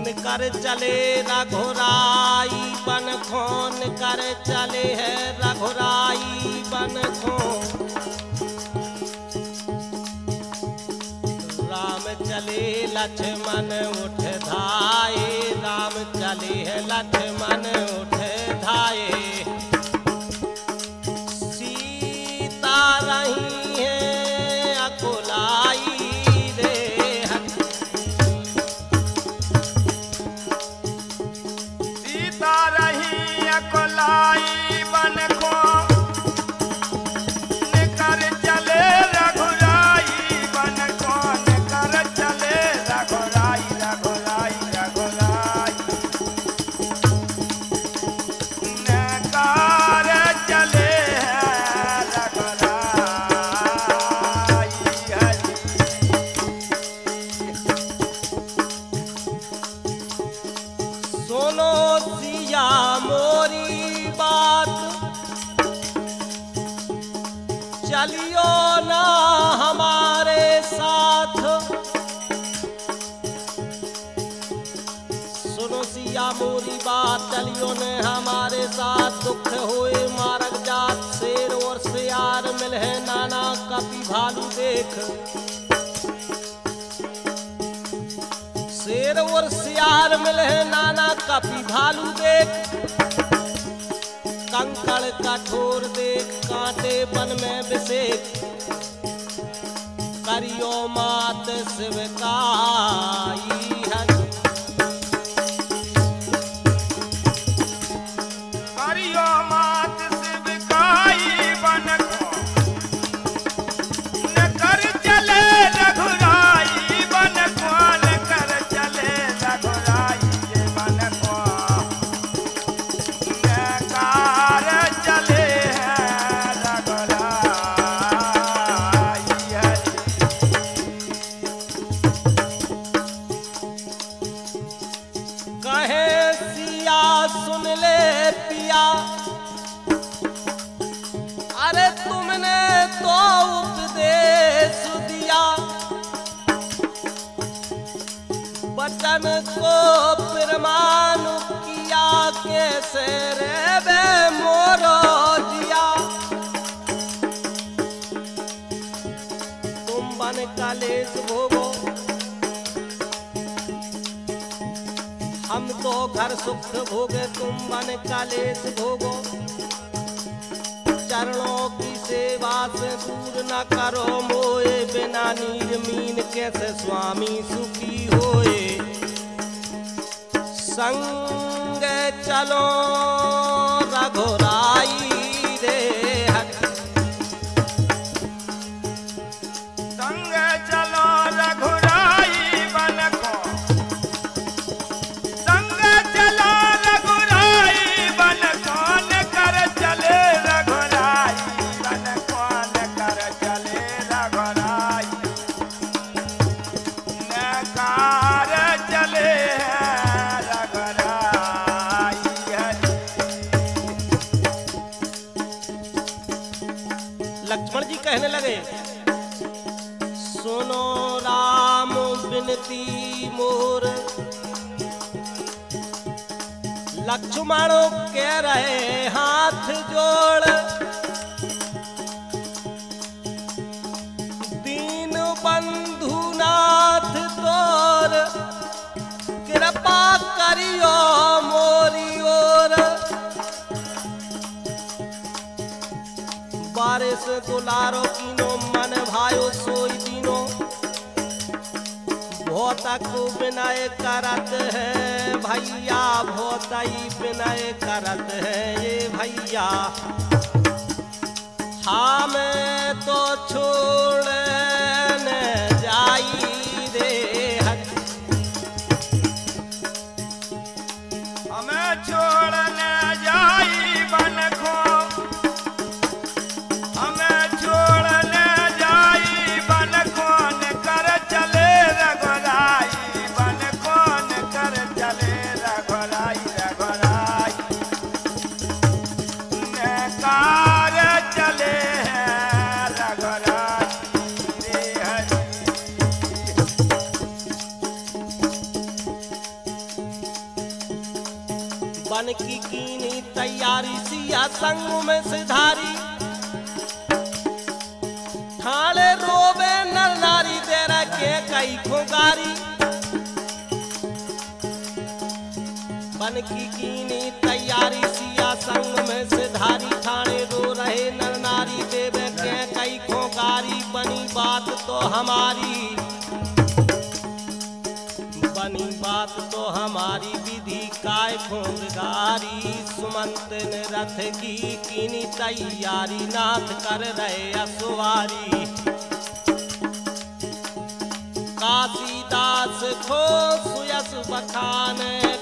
कर चले रघुराई बन खोन कर चले है रघुराई बन खोन। राम चले लक्ष्मण उठ धाये राम चले है लक्ष्मण उठ धाये। सीता रही है अकुलाई रे सीता रही अकुलाई बन खोन कर चले रघुराई बन खोन कर चले रघुराई रघुराई रघुराई नकार चले रघुराई हरि। सुनो सिया मोरी बात चलियो ना हमारे साथ। सुनो सिया मोरी बात चलियो ने हमारे साथ। दुख होए मारक जात शेर और सियार मिले नाना कपि भालू देख। शेर और सियार मिले नाना कपि भालू देख। कंकड़ कठोर देख कांटे बन में बिसेक। करियो मात शिवकाई हरि। करियो मात शिवकाई बन खोन कर चले रघुराई बन खोन कर चले रघुराई ये बन खोन नकार चले रघुराई हरि। कहे सिया सुन ले पिया अरे तुमने तो उपदेश दिया। वचन को प्रमाण किया कैसे रे बे मोरो दिया। तुम बन कलेश भोगो हम तो घर सुख भोगे तुम बन कलेश भोगो। चरणों की सेवा से दूर न करो मोए। बिना नीर मीन कैसे स्वामी सुखी होए। संग चलो रघुराई रे हरि। संग चलो रघुराई बन खोन संग चलो रघुराई बन खोन कर चले रघुराई बन खोन कर चले रघुराई नकार चले रघुराई हरि। लक्ष्मण जी कहने लगे सुनो राम विनती मोर। लक्ष्मण कह रहे हाथ जोड़। दीन बंधु नाथ तोर कृपा करियो मोरी ओर। बारिश दुलारो कीनो मन भायो सोई दीनो। भोतक विनय करत है भैया भोतई विनय करत है ये भैया। हमें तो छोड़ न जाई रे हरि। हमें छोड़ न जाई बन खोन हमें छोड़ न जाई बन खोन कर चले रघुराई बन खोन कर चले रघुराई रघुराई नकार चले रघुराई रे हरि। बन की कीनी तैयारी सिया संग में सिधारी ठाणे रोवे नर नारी दे रखे कई खुगारी बन की कीनी तैयारी सिया संग में सिधारी ठाणे रो रहे नर नारी देवे के कई खुगारी बनी बात तो हमारी बनी बात तो हमारी विधि काय खोंगारी सुमंत ने रथ की कीनी तैयारी नाथ कर रहे असुवारी काशीदास खो सुयस बखान